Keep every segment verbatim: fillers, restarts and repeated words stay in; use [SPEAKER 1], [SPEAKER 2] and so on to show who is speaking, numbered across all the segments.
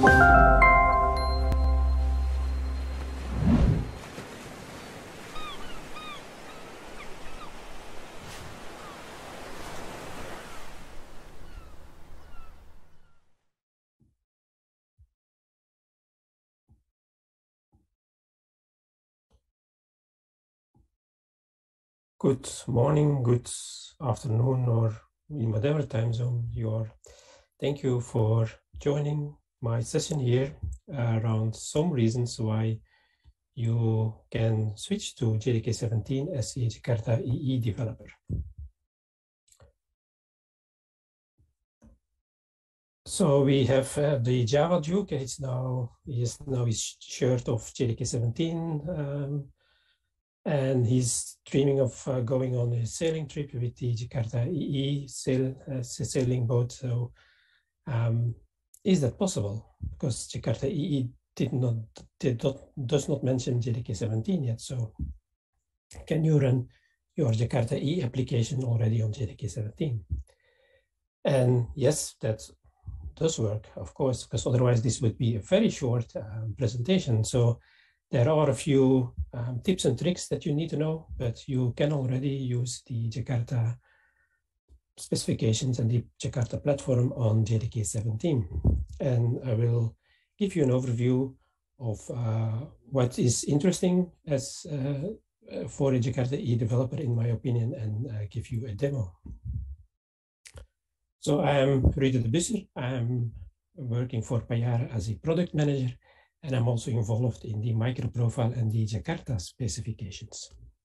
[SPEAKER 1] Good morning, good afternoon, or in whatever time zone you are. Thank you for joining my session here around some reasons why you can switch to J D K seventeen as a Jakarta E E developer. So we have uh, the Java Duke. It's now he is now his shirt of J D K seventeen. Um, And he's dreaming of uh, going on a sailing trip with the Jakarta E E sail, uh, sailing boat. So um, is that possible? Because Jakarta E E did not, did not, does not mention J D K seventeen yet. So can you run your Jakarta E E application already on J D K seventeen? And yes, that does work, of course, because otherwise this would be a very short um, presentation. So there are a few um, tips and tricks that you need to know, but you can already use the Jakarta specifications and the Jakarta platform on J D K seventeen. And I will give you an overview of uh, what is interesting as uh, for a Jakarta E developer, in my opinion, and uh, give you a demo. So I am Ruud de Busser. I'm working for Payara as a product manager, and I'm also involved in the microprofile and the Jakarta specifications.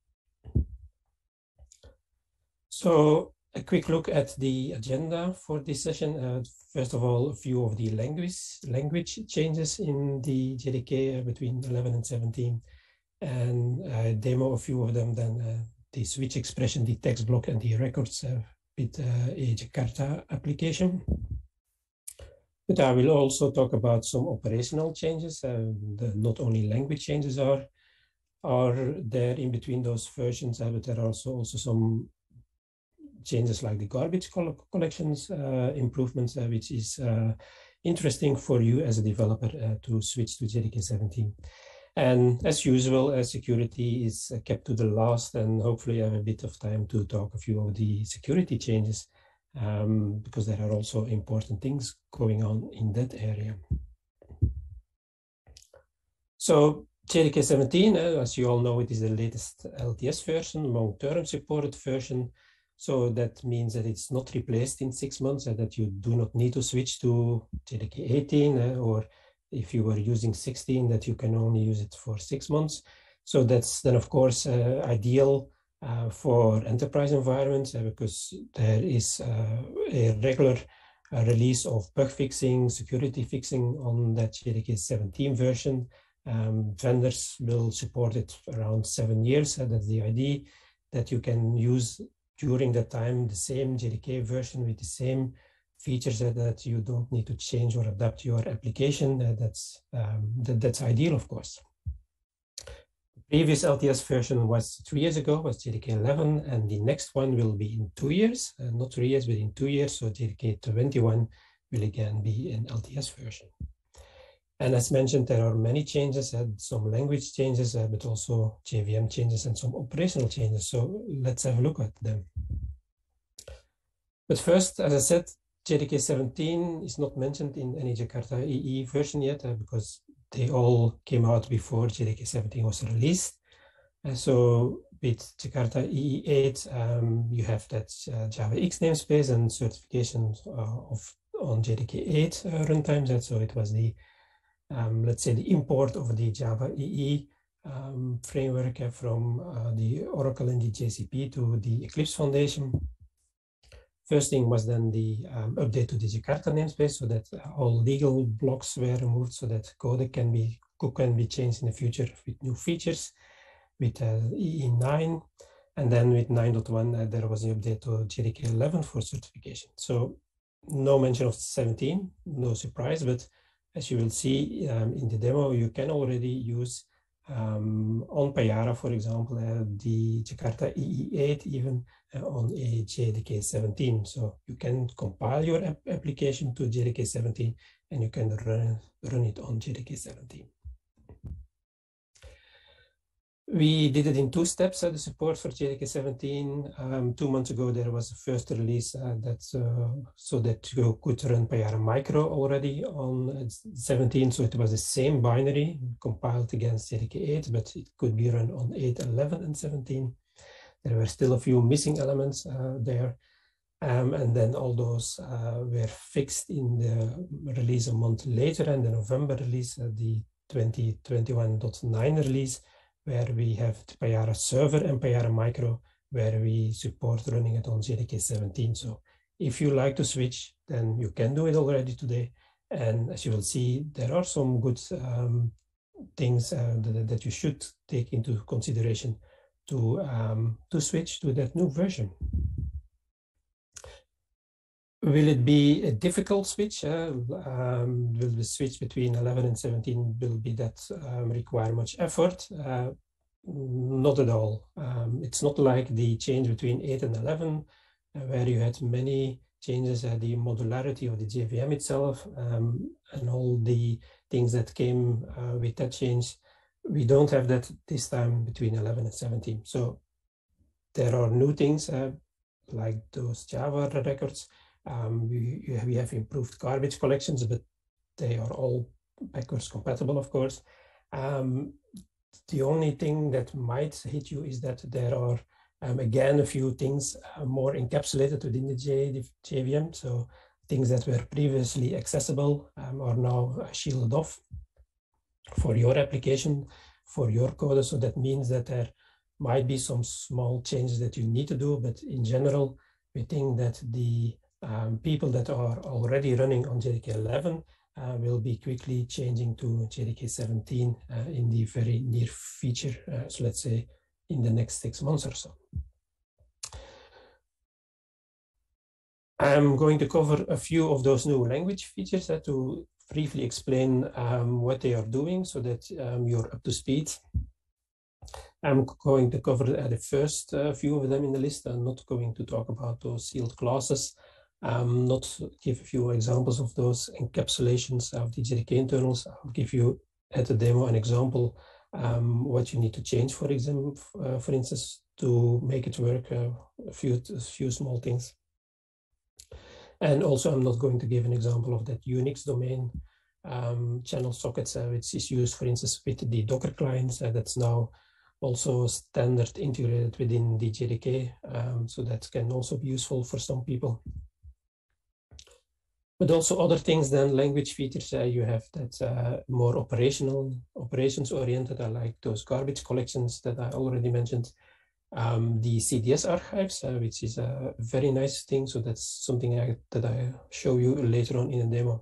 [SPEAKER 1] So a quick look at the agenda for this session. Uh, first of all, a few of the language, language changes in the J D K between eleven and seventeen, and uh, demo a few of them, then uh, the switch expression, the text block, and the records uh, with uh, a Jakarta application. But I will also talk about some operational changes. Uh, the, not only language changes are, are there in between those versions, uh, but there are also, also some changes like the garbage collections uh, improvements, uh, which is uh, interesting for you as a developer uh, to switch to J D K seventeen. And as usual, uh, security is uh, kept to the last, and hopefully I have a bit of time to talk a few of the security changes, um, because there are also important things going on in that area. So J D K seventeen, uh, as you all know, it is the latest L T S version, long-term supported version. So that means that it's not replaced in six months, and that you do not need to switch to J D K eighteen, uh, or if you were using sixteen, that you can only use it for six months. So that's then, of course, uh, ideal uh, for enterprise environments, uh, because there is uh, a regular uh, release of bug fixing, security fixing on that J D K seventeen version. Um, vendors will support it around seven years. Uh, that's the idea, that you can use during that time the same J D K version with the same features uh, that you don't need to change or adapt your application. Uh, that's, um, that, that's ideal, of course. The previous L T S version was three years ago, was J D K eleven, and the next one will be in two years, uh, not three years, but in two years. So J D K twenty-one will again be an L T S version. And as mentioned, there are many changes, uh, some language changes, uh, but also J V M changes and some operational changes. So let's have a look at them. But first, as I said, J D K seventeen is not mentioned in any Jakarta E E version yet, uh, because they all came out before J D K seventeen was released. Uh, so with Jakarta E E eight, um, you have that uh, Java X namespace and certification uh, of on J D K eight uh, runtimes. And so it was the, um, let's say, the import of the Java E E um, framework uh, from uh, the Oracle and the J C P to the Eclipse Foundation. First thing was then the um, update to the Jakarta namespace, so that all legal blocks were removed, so that code can be code can be changed in the future with new features, with uh, E E nine, and then with nine point one uh, there was an update to J D K eleven for certification. So no mention of seventeen, no surprise, but as you will see um, in the demo, you can already use um, on Payara, for example, uh, the Jakarta E E eight even uh, on a J D K seventeen. So you can compile your ap application to J D K seventeen and you can run, run it on J D K seventeen. We did it in two steps, uh, the support for J D K seventeen. Um, two months ago, there was a first release uh, that, uh, so that you could run Payara Micro already on seventeen. So it was the same binary compiled against J D K eight, but it could be run on eight, eleven, and seventeen. There were still a few missing elements uh, there. Um, and then all those uh, were fixed in the release a month later, and the November release, uh, the twenty twenty-one point nine release, where we have the Payara server and Payara Micro, where we support running it on J D K seventeen. So if you like to switch, then you can do it already today. And as you will see, there are some good um, things uh, that, that you should take into consideration to, um, to switch to that new version. Will it be a difficult switch? Uh, um, will the switch between eleven and seventeen will be that um, require much effort? Uh, not at all. Um, it's not like the change between eight and eleven, uh, where you had many changes, uh, the modularity of the J V M itself, um, and all the things that came uh, with that change. We don't have that this time between eleven and seventeen. So there are new things uh, like those Java records. Um, we, we have improved garbage collections, but they are all backwards compatible, of course. Um, the only thing that might hit you is that there are, um, again, a few things uh, more encapsulated within the J V M. So things that were previously accessible um, are now uh, shielded off for your application, for your code. So that means that there might be some small changes that you need to do, but in general, we think that the Um, people that are already running on J D K eleven uh, will be quickly changing to J D K seventeen uh, in the very near future, uh, so let's say in the next six months or so. I'm going to cover a few of those new language features uh, to briefly explain um, what they are doing so that um, you're up to speed. I'm going to cover uh, the first uh, few of them in the list. I'm not going to talk about those sealed classes. Um, not give a few examples of those encapsulations of the J D K internals. I'll give you at the demo an example um, what you need to change, for example, uh, for instance, to make it work. Uh, a few a few small things. And also, I'm not going to give an example of that Unix domain um, channel sockets, uh, which is used, for instance, with the Docker clients. Uh, that's now also standard integrated within the J D K, um, so that can also be useful for some people. But also other things than language features, uh, you have that uh, more operational, operations oriented, uh, like those garbage collections that I already mentioned. Um, the C D S archives, uh, which is a very nice thing. So that's something I, that I show you later on in the demo.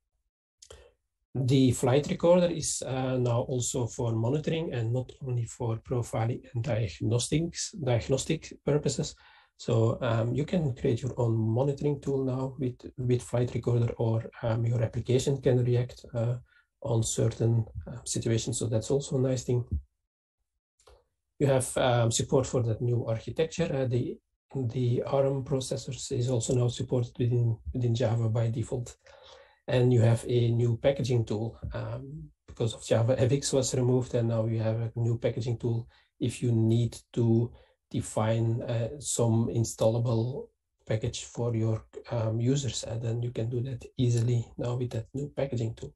[SPEAKER 1] The flight recorder is uh, now also for monitoring and not only for profiling and diagnostics, diagnostic purposes. So um, you can create your own monitoring tool now with, with Flight Recorder, or um, your application can react uh, on certain uh, situations. So that's also a nice thing. You have um, support for that new architecture. Uh, the, the ARM processors is also now supported within, within Java by default. And you have a new packaging tool um, because of JavaFX was removed, and now you have a new packaging tool if you need to define uh, some installable package for your um, users, and then you can do that easily now with that new packaging tool.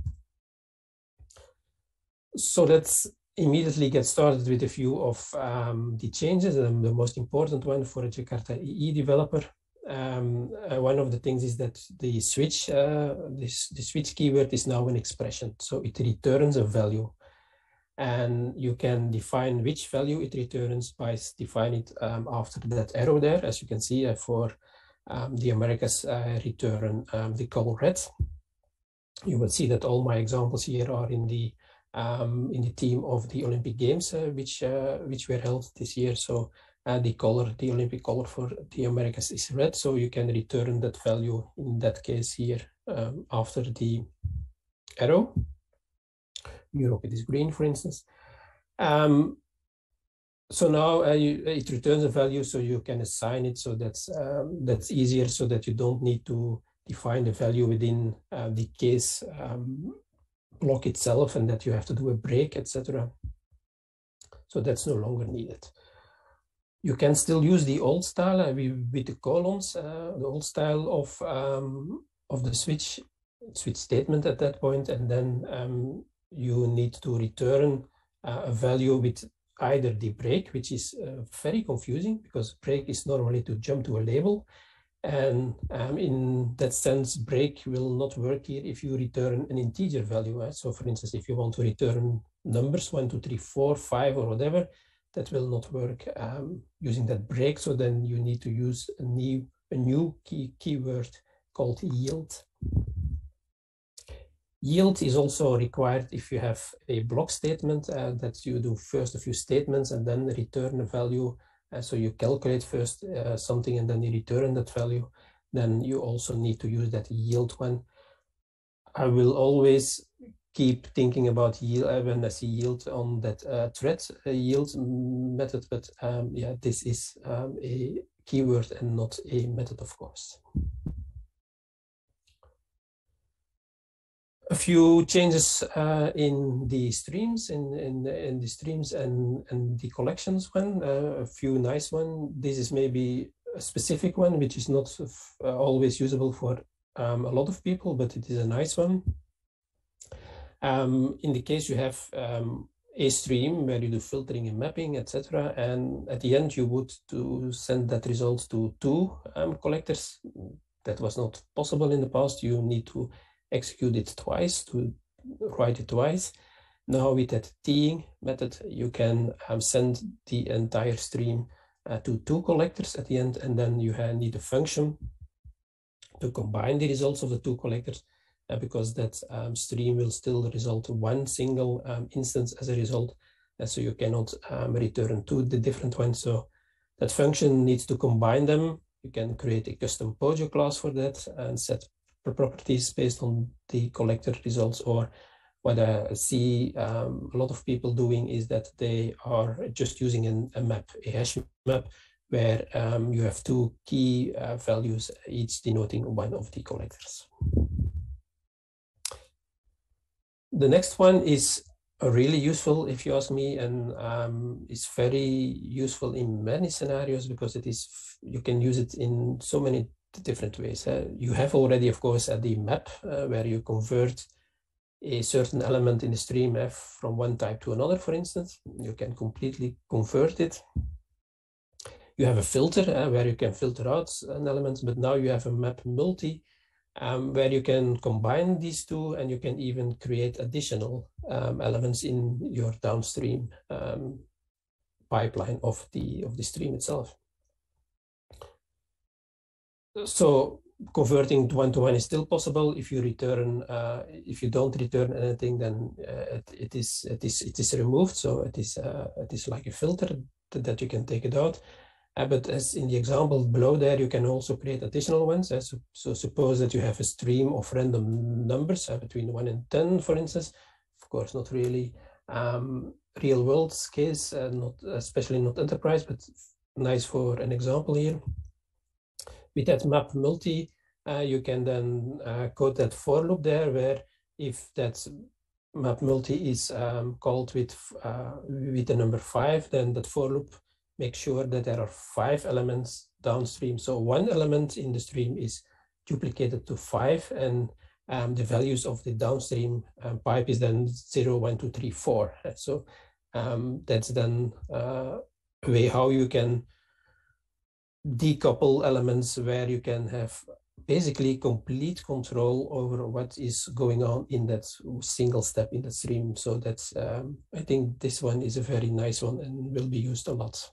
[SPEAKER 1] So let's immediately get started with a few of um, the changes, and the most important one for a Jakarta E E developer. Um, uh, one of the things is that the switch, uh, this, the switch keyword is now an expression, so it returns a value. And you can define which value it returns by defining it um, after that arrow there. As you can see, uh, for um, the Americas uh, return um, the color red. You will see that all my examples here are in the um, in the theme of the Olympic Games, uh, which uh, which were held this year. So uh, the color, the Olympic color for the Americas is red. So you can return that value in that case here um, after the arrow. Europe, it is green, for instance. Um, so now uh, you, it returns a value, so you can assign it. So that's um, that's easier, so that you don't need to define the value within uh, the case um, block itself, and that you have to do a break, et cetera. So that's no longer needed. You can still use the old style uh, with the columns, uh, the old style of um, of the switch switch statement at that point, and then um, you need to return uh, a value with either the break, which is uh, very confusing because break is normally to jump to a label, and um, in that sense, break will not work here if you return an integer value. Right? So, for instance, if you want to return numbers one, two, three, four, five, or whatever, that will not work um, using that break. So then you need to use a new a new key keyword called yield. Yield is also required if you have a block statement uh, that you do first a few statements and then return a value. Uh, so you calculate first uh, something and then you return that value. Then you also need to use that yield one. I will always keep thinking about yield uh, when I see yield on that uh, thread uh, yield method, but um, yeah, this is um, a keyword and not a method, of course. A few changes uh, in the streams, in, in, in the streams and, and the collections one, uh, a few nice one. This is maybe a specific one, which is not uh, always usable for um, a lot of people, but it is a nice one. Um, in the case you have um, a stream where you do filtering and mapping, et cetera, and at the end you would to send that result to two um, collectors. That was not possible in the past. You need to execute it twice, to write it twice. Now with that teeing method, you can um, send the entire stream uh, to two collectors at the end, and then you need a function to combine the results of the two collectors, uh, because that um, stream will still result one single um, instance as a result. Uh, so you cannot um, return two the different ones. So that function needs to combine them. You can create a custom Pojo class for that and set properties based on the collector results. Or what I see um, a lot of people doing is that they are just using an, a map, a hash map, where um, you have two key uh, values, each denoting one of the collectors. The next one is really useful, if you ask me, and um, it's very useful in many scenarios because it is, you can use it in so many different ways. Uh, you have already, of course, uh, the map uh, where you convert a certain element in the stream uh, from one type to another, for instance. You can completely convert it. You have a filter uh, where you can filter out an element, but now you have a map multi um, where you can combine these two, and you can even create additional um, elements in your downstream um, pipeline of the of the stream itself. So converting one to one is still possible. If you return, uh, if you don't return anything, then uh, it, it is it is it is removed. So it is uh, it is like a filter that, that you can take it out. Uh, but as in the example below there, you can also create additional ones. Uh, so, so suppose that you have a stream of random numbers uh, between one and ten, for instance. Of course, not really um, real world case, uh, not especially not enterprise, but nice for an example here. With that map multi, uh, you can then uh, code that for loop there, where if that map multi is um, called with uh, with the number five, then that for loop make sure that there are five elements downstream. So one element in the stream is duplicated to five, and um, the values of the downstream um, pipe is then zero, one, two, three, four. So um, that's then uh, a way how you can decouple elements, where you can have basically complete control over what is going on in that single step in the stream. So that's, um, I think this one is a very nice one and will be used a lot.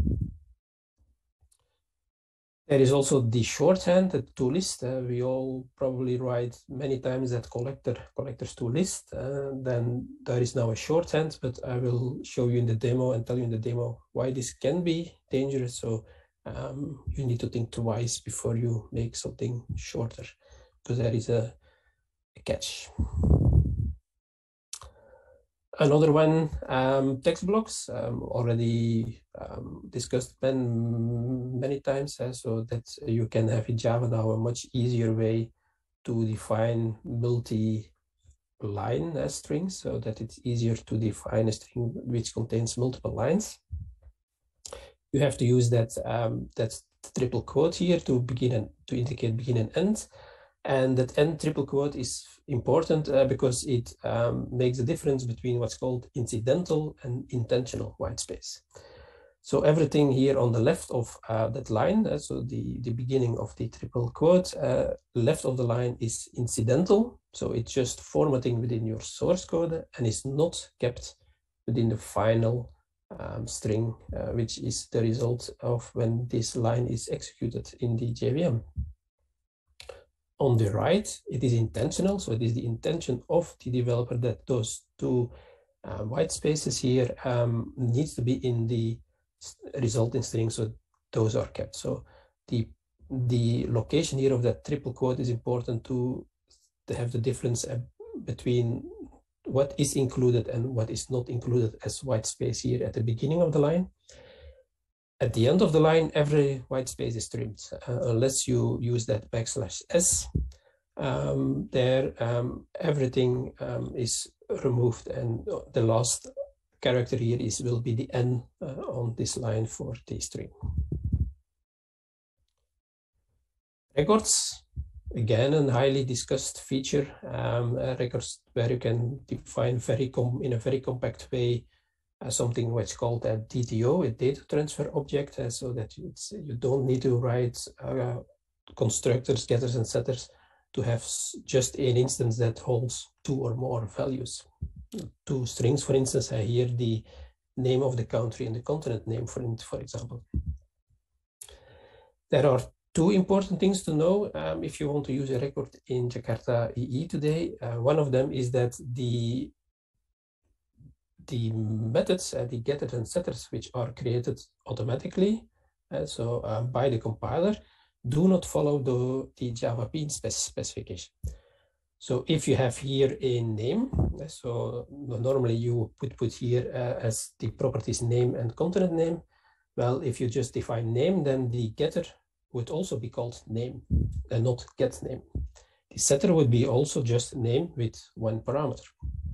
[SPEAKER 1] There is also the shorthand, the toList. Uh, we all probably write many times that collector, collectors toList. Uh, then there is now a shorthand, but I will show you in the demo and tell you in the demo why this can be dangerous. So um, you need to think twice before you make something shorter, because there is a, a catch. Another one, um, text blocks, um, already um, discussed many, many times, uh, so that you can have in Java now a much easier way to define multi-line uh, strings, so that it's easier to define a string which contains multiple lines. You have to use that, um, that triple quote here to begin and to indicate begin and end. And that end triple quote is important uh, because it um, makes a difference between what's called incidental and intentional white space. So everything here on the left of uh, that line, uh, so the, the beginning of the triple quote, uh, left of the line is incidental. So it's just formatting within your source code and is not kept within the final um, string, uh, which is the result of when this line is executed in the J V M. On the right, it is intentional. So it is the intention of the developer that those two uh, white spaces here um, needs to be in the resulting string. So those are kept. So the, the location here of that triple quote is important to, to have the difference uh, between what is included and what is not included as white space here at the beginning of the line. At the end of the line, every white space is trimmed, uh, unless you use that backslash S. Um, there, um, everything um, is removed, and the last character here is will be the N uh, on this line for the string. Records, again, a highly discussed feature. Um, uh, records where you can define very com in a very compact way Uh, something what's called a D T O, a data transfer object, uh, so that it's, you don't need to write uh, constructors, getters, and setters to have just an instance that holds two or more values. Two strings, for instance, uh, here the name of the country and the continent name, for, for example. There are two important things to know um, if you want to use a record in Jakarta E E today. Uh, one of them is that the the methods, uh, the getters and setters, which are created automatically, uh, so uh, by the compiler, do not follow the, the Java Bean spec specification. So if you have here a name, uh, so normally you would put here uh, as the properties name and continent name. Well, if you just define name, then the getter would also be called name and not get name. The setter would be also just name with one parameter.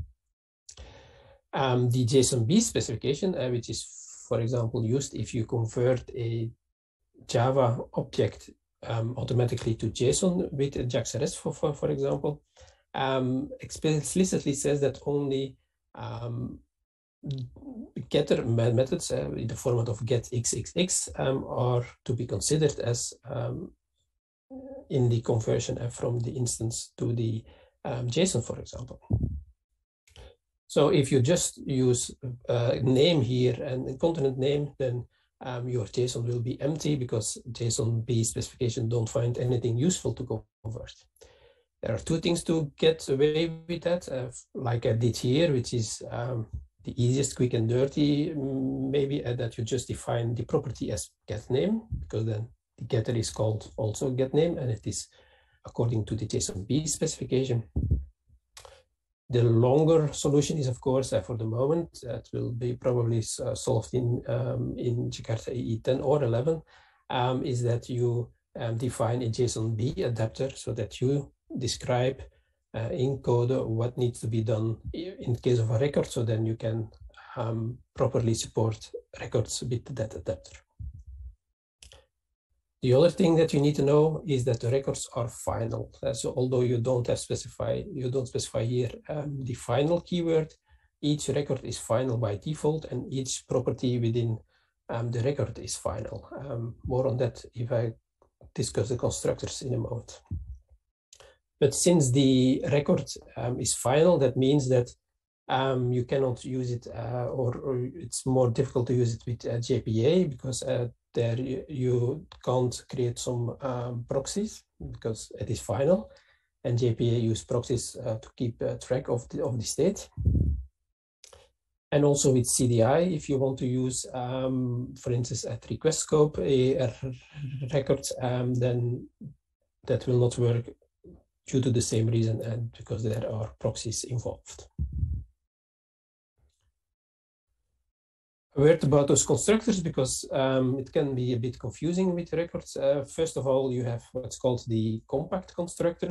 [SPEAKER 1] Um, the JSON-B specification, uh, which is, for example, used if you convert a Java object um, automatically to JSON with a JAX-RS, for, for, for example, um, explicitly says that only um, getter methods uh, in the format of get X X X um, are to be considered as um, in the conversion uh, from the instance to the um, JSON, for example. So if you just use uh, name here and continent name, then um, your JSON will be empty because JSON-B specification don't find anything useful to convert. There are two things to get away with that, uh, like I did here, which is um, the easiest, quick and dirty, maybe, uh, that you just define the property as getName, because then the getter is called also getName, and it is according to the JSON-B specification. The longer solution is, of course, uh, for the moment, that will be probably uh, solved in, um, in Jakarta E E ten or eleven, um, is that you um, define a JSON-B adapter so that you describe uh, in code what needs to be done in case of a record, so then you can um, properly support records with that adapter. The other thing that you need to know is that the records are final. Uh, so although you don't have specify, you don't specify here um, the final keyword, each record is final by default, and each property within um, the record is final. Um, more on that if I discuss the constructors in a moment. But since the record um, is final, that means that um, you cannot use it, uh, or, or it's more difficult to use it with uh, J P A, because uh, there you, you can't create some um, proxies because it is final, and J P A use proxies uh, to keep uh, track of the, of the state. And also with C D I, if you want to use, um, for instance, at request scope a, a record, um, then that will not work due to the same reason, and because there are proxies involved. A word about those constructors, because um, it can be a bit confusing with records. Uh, first of all, you have what's called the compact constructor.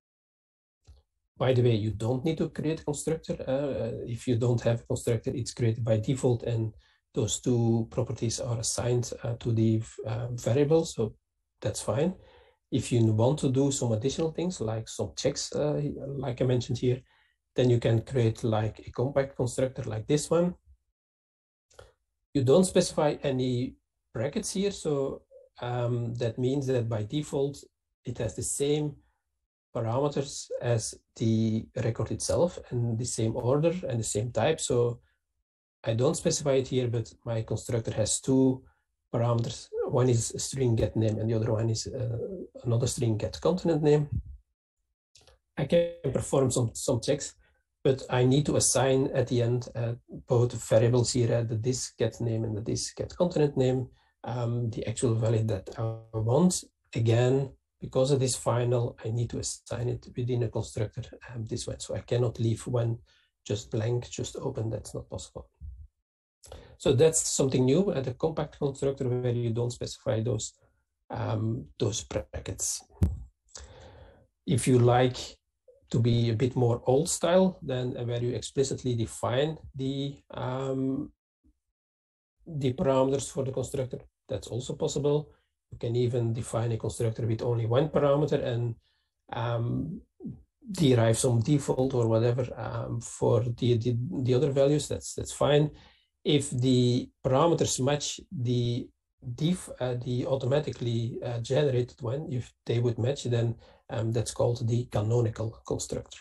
[SPEAKER 1] By the way, you don't need to create a constructor. Uh, if you don't have a constructor, it's created by default, and those two properties are assigned uh, to the uh, variable, so that's fine. If you want to do some additional things, like some checks, uh, like I mentioned here, then you can create like a compact constructor like this one. You don't specify any brackets here, so um, that means that by default, it has the same parameters as the record itself and the same order and the same type. So I don't specify it here, but my constructor has two parameters. One is a string get name and the other one is uh, another string get continent name. I can perform some, some checks, but I need to assign at the end uh, both variables here, uh, the this get name and the this get continent name, um, the actual value that I want. Again, because it is final, I need to assign it within a constructor um, this way. So I cannot leave one just blank, just open. That's not possible. So that's something new at the compact constructor, where you don't specify those, um, those brackets. If you like to be a bit more old style, then where you explicitly define the, um, the parameters for the constructor, that's also possible. You can even define a constructor with only one parameter and um, derive some default or whatever um, for the, the, the other values. That's, that's fine. If the parameters match the, def, uh, the automatically uh, generated one, if they would match, then um, that's called the canonical constructor.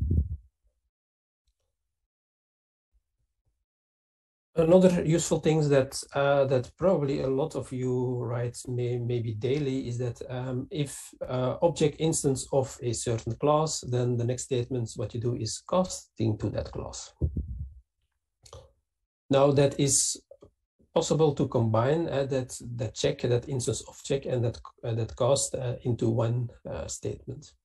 [SPEAKER 1] Another useful thing that uh, that probably a lot of you write may, maybe daily is that um, if uh, object instance of a certain class, then the next statement, what you do is casting to that class. Now that is possible to combine uh, that, that check, that instance of check, and that, uh, that cast uh, into one uh, statement.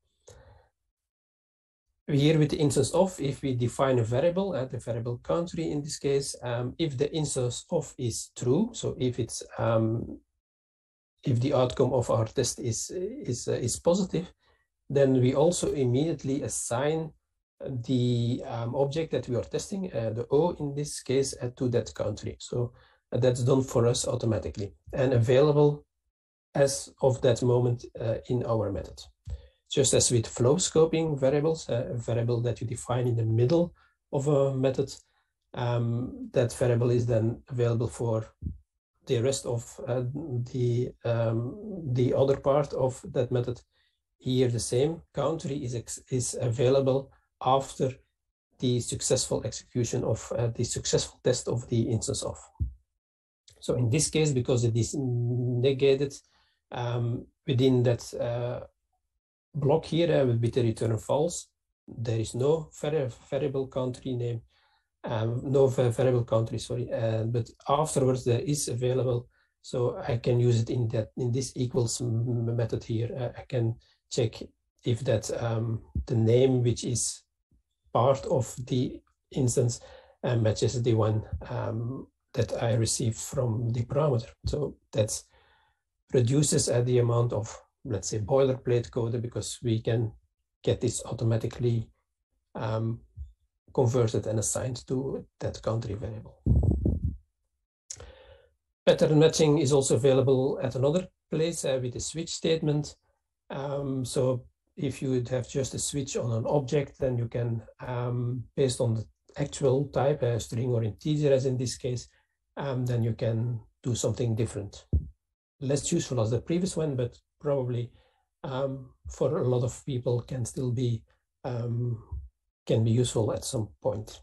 [SPEAKER 1] Here with the instance of, if we define a variable, uh, the variable country in this case, um, if the instance of is true, so if it's um, if the outcome of our test is is uh, is positive, then we also immediately assign the um, object that we are testing, uh, the O in this case, uh, to that country. So uh, that's done for us automatically and available as of that moment uh, in our method. Just as with flow scoping variables, uh, a variable that you define in the middle of a method, um, that variable is then available for the rest of uh, the, um, the other part of that method. Here the same, country is, is available after the successful execution of uh, the successful test of the instance of. So in this case, because it is negated um, within that uh, block here uh, with the return false, there is no vari variable country name, um, no variable country, sorry, uh, but afterwards there is available, so I can use it in that in this equals method here. Uh, I can check if that um, the name which is part of the instance uh, matches the one um, that I received from the parameter. So that reduces uh, the amount of, let's say, boilerplate code, because we can get this automatically um, converted and assigned to that country variable. Pattern matching is also available at another place uh, with a switch statement. Um, so if you would have just a switch on an object, then you can, um, based on the actual type, a string or integer as in this case, um, then you can do something different. Less useful as the previous one, but probably um, for a lot of people can still be um, can be useful at some point.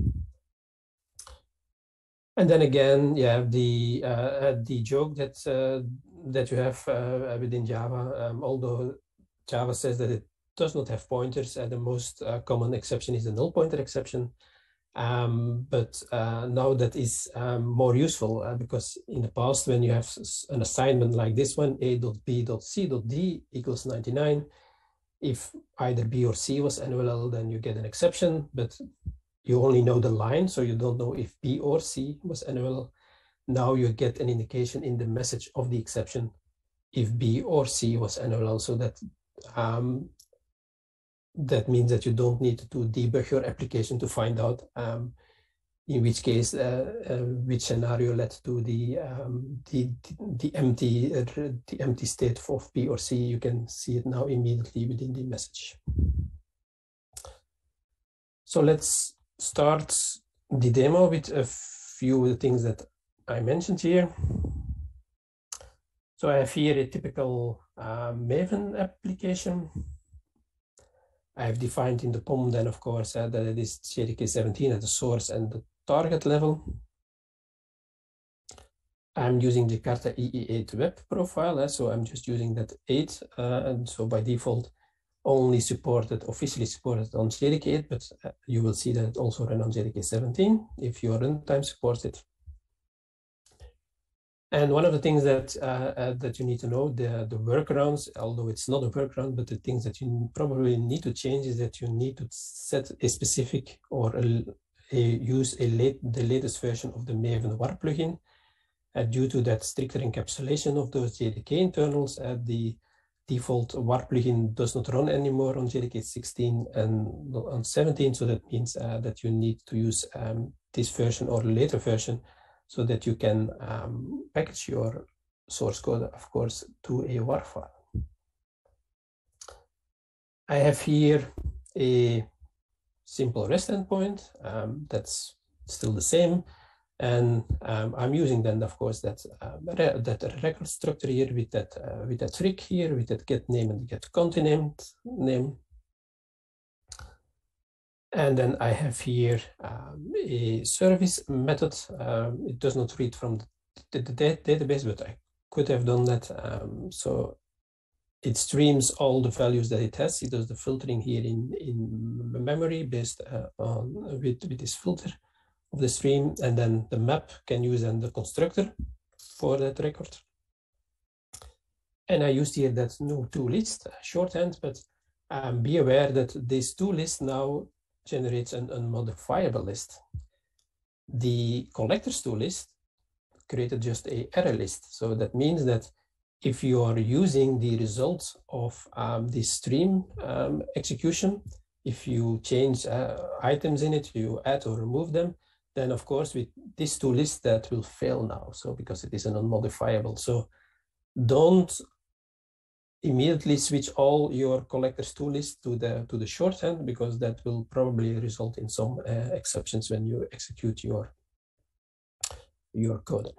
[SPEAKER 1] And then again, yeah, the uh, the joke that uh, that you have uh, within Java, um, although Java says that it does not have pointers, uh, the most uh, common exception is the null pointer exception. Um, but uh, now that is um, more useful uh, because in the past, when you have an assignment like this one, a dot b dot c dot d equals ninety-nine, if either b or c was N O L, then you get an exception, but you only know the line, so you don't know if b or c was N O L. now you get an indication in the message of the exception if B or C was annual. So that um, that means that you don't need to debug your application to find out um, in which case uh, uh, which scenario led to the um, the, the empty uh, the empty state of B or C. You can see it now immediately within the message. So let's start the demo with a few of the things that I mentioned here. So I have here a typical uh, Maven application. I have defined in the P O M then, of course, uh, that it is J D K seventeen at the source and the target level. I'm using Jakarta E E eight web profile, uh, so I'm just using that eight, uh, and so by default, only supported, officially supported on J D K eight, but uh, you will see that it also runs on J D K seventeen if your runtime supports it. And one of the things that uh, uh, that you need to know, the, the workarounds, although it's not a workaround, but the things that you probably need to change is that you need to set a specific or a, a, use a late, the latest version of the Maven war plugin. Uh, due to that stricter encapsulation of those J D K internals, uh, the default war plugin does not run anymore on J D K sixteen and on seventeen. So that means uh, that you need to use um, this version or later version so that you can um, package your source code, of course, to a war file. I have here a simple REST endpoint um, that's still the same. And um, I'm using then, of course, that uh, that record structure here with that uh, with that trick here with that get name and get content name. And then I have here um, a service method. Um, it does not read from the, the, the database, but I could have done that. Um, so it streams all the values that it has. It does the filtering here in in memory based uh, on with with this filter of the stream, and then the map can use then the constructor for that record. And I used here that new to list shorthand, but um, be aware that this to list now generates an unmodifiable list. The collectors to list created just a array list. So that means that if you are using the results of um, this stream um, execution, if you change uh, items in it, you add or remove them, then of course with this to list that will fail now. So because it is an unmodifiable. So don't immediately switch all your collectors to list to the to the shorthand, because that will probably result in some uh, exceptions when you execute your your code.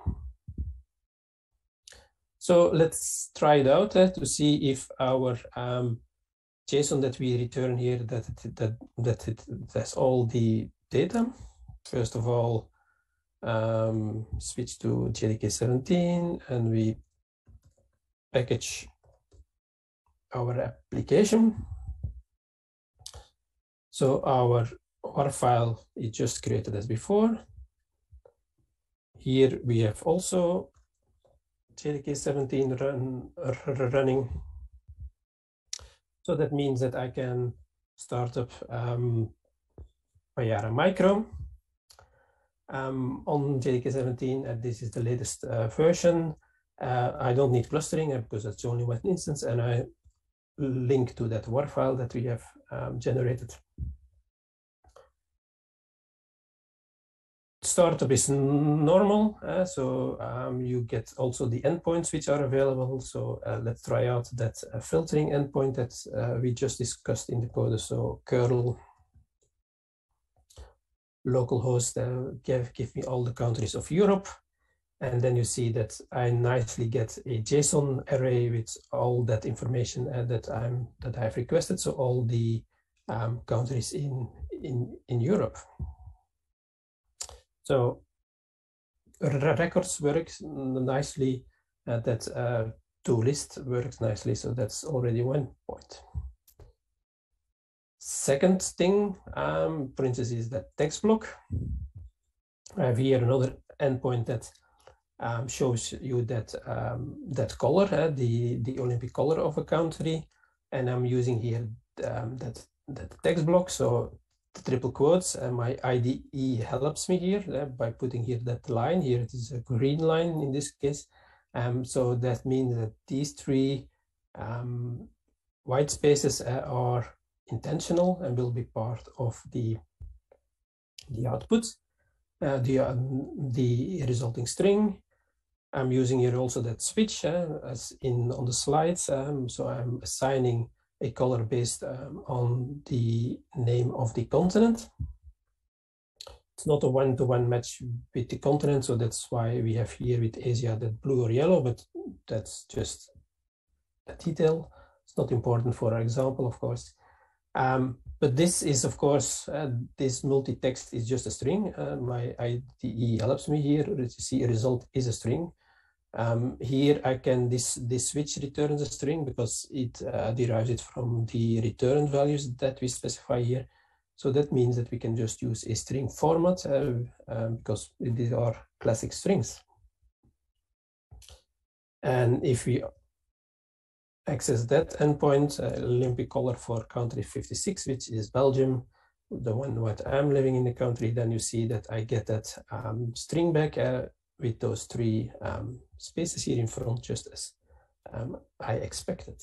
[SPEAKER 1] So let's try it out uh, to see if our um, JSON that we return here that it, that that it has all the data. First of all, um, switch to J D K seventeen and we package our application. So our war file is just created as before. Here we have also J D K seventeen run, running. So that means that I can start up um, Payara Micro um, on J D K seventeen, and this is the latest uh, version. Uh, I don't need clustering because that's only one instance, and I link to that war file that we have um, generated. Startup is normal, uh, so um, you get also the endpoints which are available. So uh, let's try out that uh, filtering endpoint that uh, we just discussed in the code. So curl localhost uh, give, give me all the countries of Europe. And then you see that I nicely get a JSON array with all that information uh, that I'm that I've requested. So all the um, countries in in in Europe. So records works nicely. Uh, that uh, to list works nicely. So that's already one point. Second thing, um, for instance, is that text block. I have here another endpoint that Um, shows you that um, that color, uh, the the Olympic color of a country, and I'm using here um, that that text block. So the triple quotes, uh, my I D E helps me here uh, by putting here that line. Here it is a green line in this case. Um, so that means that these three um, white spaces uh, are intentional and will be part of the, the output, uh, the, um, the resulting string. I'm using here also that switch uh, as in on the slides. Um, so I'm assigning a color based um, on the name of the continent. It's not a one-to-one match with the continent, so that's why we have here with Asia that blue or yellow, but that's just a detail. It's not important for our example, of course. Um, but this is, of course, uh, this multi-text is just a string. Uh, my I D E helps me here. You see, a result is a string. Um, here I can, this, this switch returns a string because it uh, derives it from the return values that we specify here. So that means that we can just use a string format uh, um, because these are classic strings. And if we access that endpoint, uh, Olympic color for country fifty-six, which is Belgium, the one what I'm living in the country, then you see that I get that um, string back uh, with those three um, spaces here in front, just as um, I expected.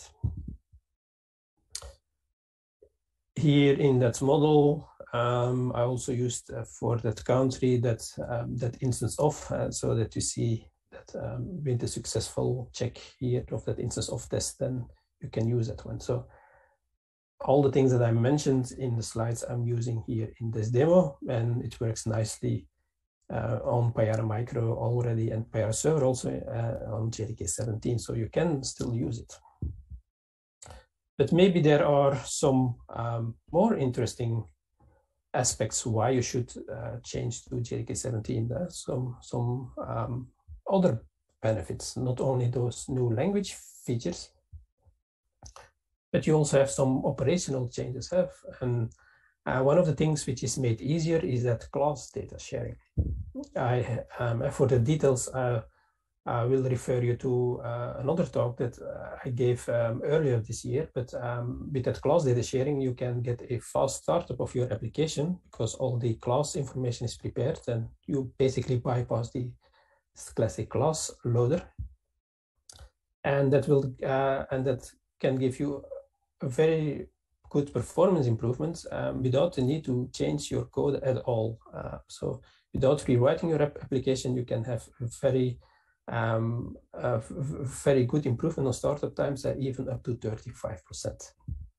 [SPEAKER 1] Here in that model, um, I also used uh, for that country that, um, that instance of, uh, so that you see that um, with the successful check here of that instance of test, then you can use that one. So all the things that I mentioned in the slides, I'm using here in this demo, and it works nicely Uh, on Payara Micro already and Payara Server also uh, on J D K seventeen, so you can still use it. But maybe there are some um, more interesting aspects why you should uh, change to J D K seventeen. There are some, some um, other benefits, not only those new language features, but you also have some operational changes. Have and Uh, one of the things which is made easier is that class data sharing. I, um, for the details, uh, I will refer you to uh, another talk that uh, I gave um, earlier this year, but um, with that class data sharing, you can get a fast startup of your application because all the class information is prepared and you basically bypass the classic class loader. And that will, uh, and that can give you a very good performance improvements um, without the need to change your code at all. Uh, so without rewriting your app application, you can have a very, um, a very good improvement on startup times, uh, even up to thirty-five percent.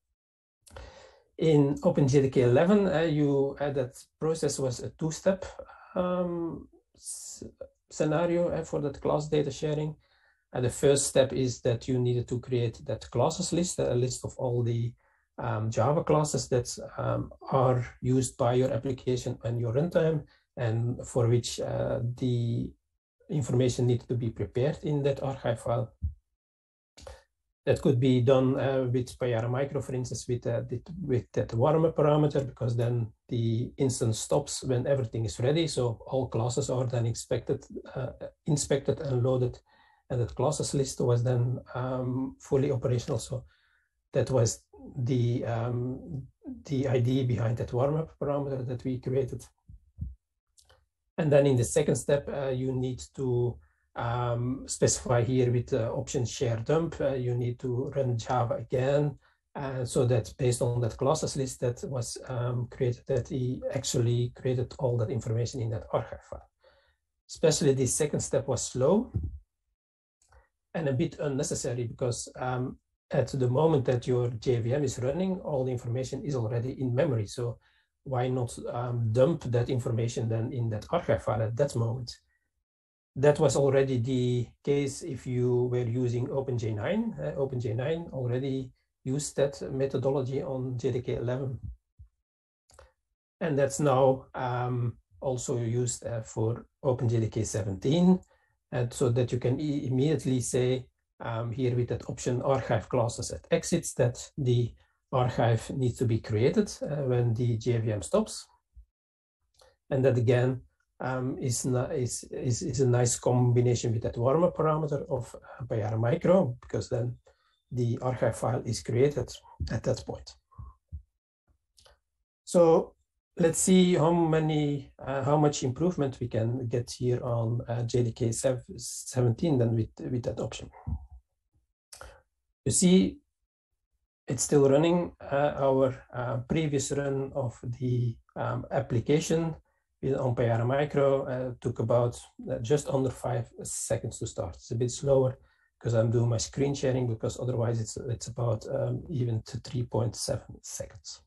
[SPEAKER 1] In OpenJDK eleven, uh, you uh, that process was a two-step um, scenario uh, for that class data sharing. And the first step is that you needed to create that classes list, a list of all the Um, Java classes that um, are used by your application and your runtime, and for which uh, the information needs to be prepared in that archive file. That could be done uh, with Payara Micro, for instance, with, uh, with that warm-up parameter, because then the instance stops when everything is ready. So all classes are then expected, uh, inspected and loaded, and that classes list was then um, fully operational. So that was the, um, the idea behind that warm-up parameter that we created. And then in the second step, uh, you need to um, specify here with the option share dump, uh, you need to run Java again. Uh, so that based on that classes list that was um, created, that he actually created all that information in that archive file. Especially the second step was slow and a bit unnecessary because um, at the moment that your J V M is running, all the information is already in memory. So why not um, dump that information then in that archive file at that moment? That was already the case if you were using OpenJ nine. Uh, OpenJ nine already used that methodology on J D K eleven. And that's now um, also used uh, for OpenJDK seventeen. And so that you can e immediately say, Um, here with that option archive classes at exits, that the archive needs to be created uh, when the J V M stops. And that again um, is, is, is, is a nice combination with that warm-up parameter of uh, Payara Micro, because then the archive file is created at that point. So let's see how many, uh, how much improvement we can get here on uh, J D K seventeen then with, with that option. You see, it's still running uh, our uh, previous run of the um, application on Payara Micro. Uh, took about uh, just under five seconds to start. It's a bit slower because I'm doing my screen sharing, because otherwise it's, it's about um, even to three point seven seconds.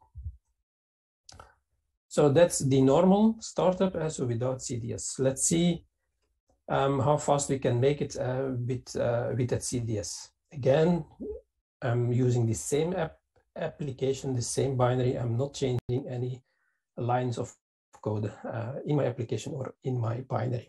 [SPEAKER 1] So that's the normal startup, uh, so without C D S. Let's see um, how fast we can make it uh, with, uh, with that C D S. Again, I'm using the same app application, the same binary. I'm not changing any lines of code uh, in my application or in my binary.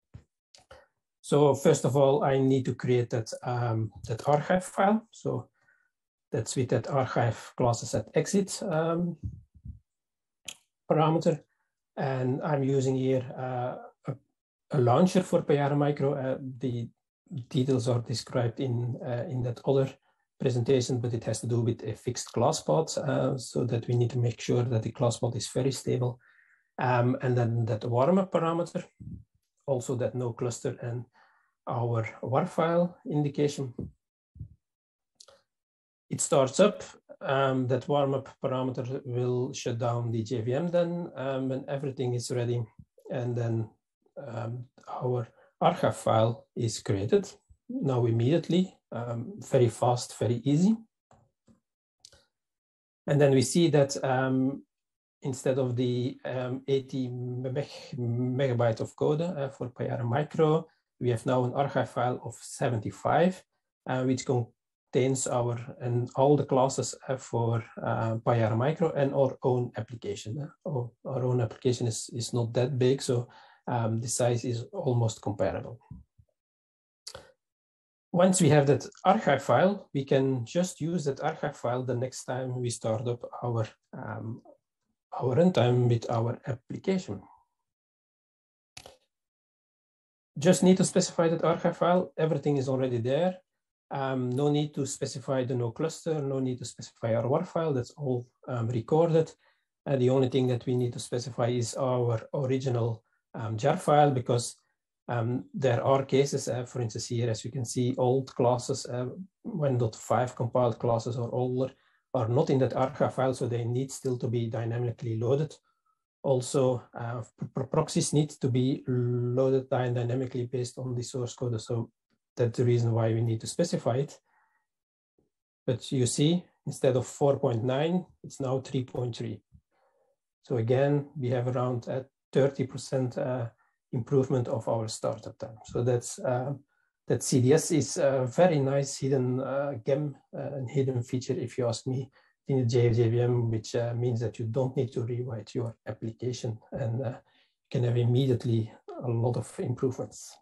[SPEAKER 1] So first of all, I need to create that, um, that archive file. So that's with that archive classes at exit um, parameter. And I'm using here uh, a, a launcher for Payara Micro. Uh, the details are described in, uh, in that other presentation, but it has to do with a fixed class path, uh, so that we need to make sure that the class path is very stable. Um, and then that warm-up parameter, also that no cluster and our war file indication. It starts up, um, that warm-up parameter will shut down the J V M then um, when everything is ready, and then um, our archive file is created now immediately, um, very fast, very easy. And then we see that um, instead of the um, eighty meg megabyte of code uh, for Payara Micro, we have now an archive file of seventy-five, uh, which contains our and all the classes uh, for uh, Payara Micro and our own application. Uh, our own application is, is not that big, so um, the size is almost comparable. Once we have that archive file, we can just use that archive file the next time we start up our um, our runtime with our application. Just need to specify that archive file. Everything is already there. Um, no need to specify the no cluster, no need to specify our war file. That's all um, recorded. Uh, the only thing that we need to specify is our original um, jar file, because um, there are cases, uh, for instance, here, as you can see, old classes, uh, one point five compiled classes or older, are not in that archive file, so they need still to be dynamically loaded. Also, uh, proxies need to be loaded dynamically based on the source code, so that's the reason why we need to specify it. But you see, instead of four point nine, it's now three point three. So again, we have around a thirty percent uh, improvement of our startup time. So that's uh, that C D S is a very nice hidden uh, gem uh, and hidden feature, if you ask me, in the J V M, which uh, means that you don't need to rewrite your application, and uh, you can have immediately a lot of improvements.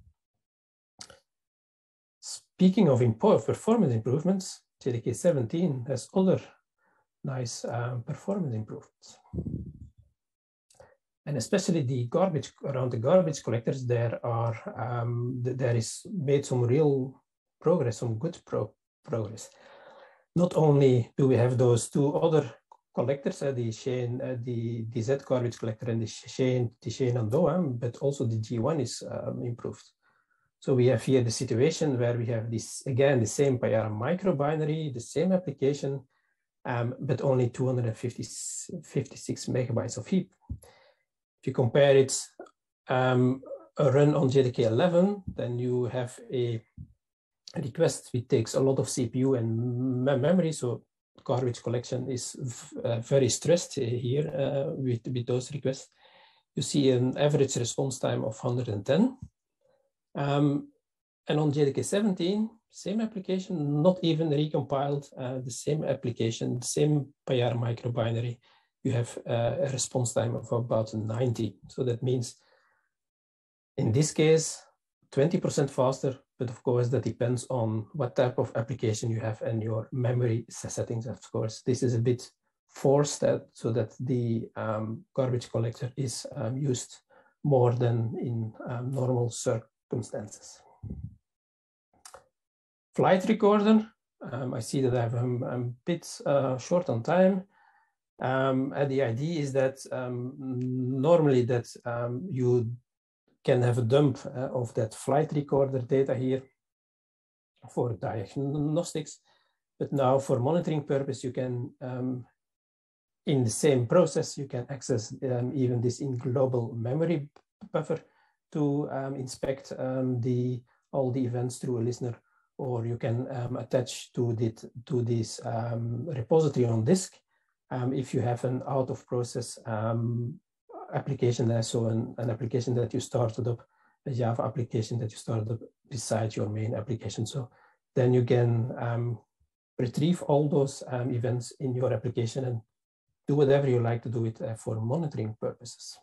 [SPEAKER 1] Speaking of performance improvements, J D K seventeen has other nice um, performance improvements. And especially the garbage, around the garbage collectors, there are um, there is made some real progress, some good pro progress. Not only do we have those two other collectors, uh, the Shane, uh, the D Z garbage collector and the Shane, the Shane and Doha, but also the G one is um, improved. So we have here the situation where we have this, again, the same Payara Micro binary, the same application, um, but only two hundred fifty-six megabytes of heap. If you compare it, um, a run on J D K eleven, then you have a request which takes a lot of C P U and memory, so garbage collection is uh, very stressed here uh, with, with those requests. You see an average response time of one hundred ten. Um, and on J D K seventeen, same application, not even recompiled, uh, the same application, the same Payara Micro binary, you have uh, a response time of about ninety. So that means, in this case, twenty percent faster, but of course that depends on what type of application you have and your memory settings, of course. This is a bit forced that, so that the um, garbage collector is um, used more than in um, normal circumstances. Flight recorder, um, I see that I'm, I'm a bit uh, short on time. Um, and the idea is that um, normally that um, you can have a dump uh, of that flight recorder data here for diagnostics, but now for monitoring purpose, you can, um, in the same process, you can access um, even this in global memory buffer to um, inspect um, the all the events through a listener, or you can um, attach to, it, to this um, repository on disk um, if you have an out of process um, application, so an, an application that you started up, a Java application that you started up beside your main application. So then you can um, retrieve all those um, events in your application and do whatever you like to do it uh, for monitoring purposes.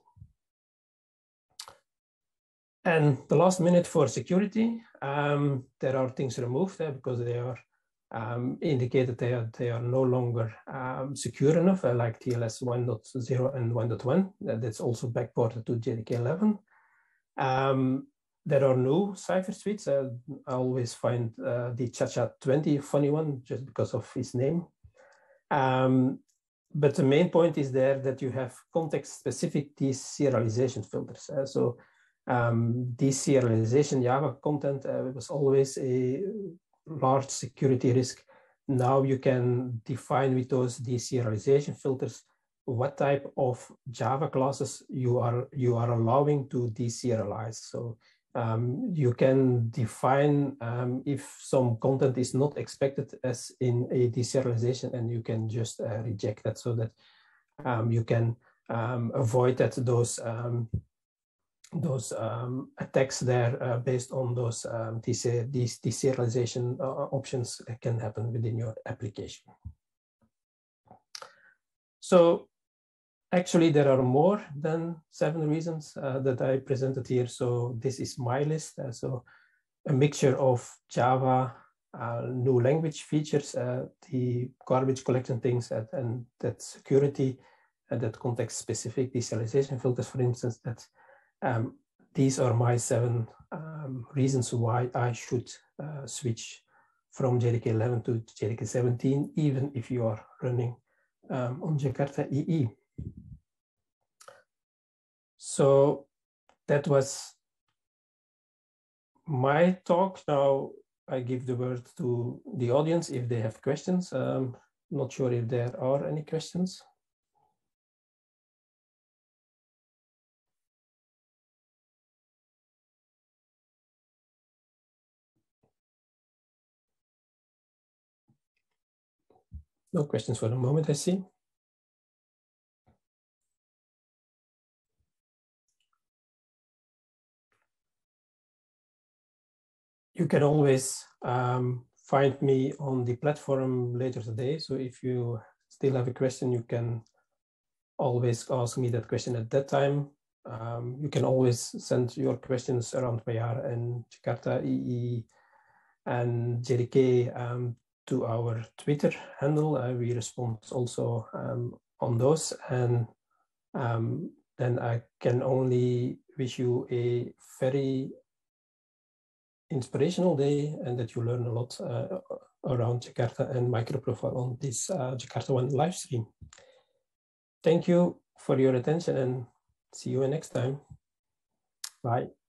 [SPEAKER 1] And the last minute for security, um, there are things removed uh, because they are um, indicated they are, they are no longer um, secure enough, uh, like T L S one point zero and one point one. Uh, that's also backported to J D K eleven. Um, there are no cipher suites. Uh, I always find uh, the ChaCha twenty a funny one just because of his name. Um, but the main point is there that you have context-specific deserialization filters. Uh, so um, deserialization Java content uh, was always a large security risk. Now you can define with those deserialization filters what type of Java classes you are you are allowing to deserialize. So um, you can define um, if some content is not expected as in a deserialization, and you can just uh, reject that, so that um, you can um, avoid that those um, those um, attacks there uh, based on those um, deserialization uh, options can happen within your application. So actually, there are more than seven reasons uh, that I presented here. So this is my list. Uh, so a mixture of Java, uh, new language features, uh, the garbage collection things, and, and that security, and that context-specific deserialization filters, for instance. That um, these are my seven um, reasons why I should uh, switch from J D K eleven to J D K seventeen, even if you are running um, on Jakarta E E. So that was my talk. Now I give the word to the audience if they have questions. Um, not sure if there are any questions. No questions for the moment, I see. You can always um, find me on the platform later today. So if you still have a question, you can always ask me that question at that time. Um, you can always send your questions around P R and Jakarta E E and J D K um, to our Twitter handle. Uh, we respond also um, on those. And um, then I can only wish you a very inspirational day, and that you learn a lot uh, around Jakarta and MicroProfile on this uh, Jakarta One live stream. Thank you for your attention, and see you next time. Bye.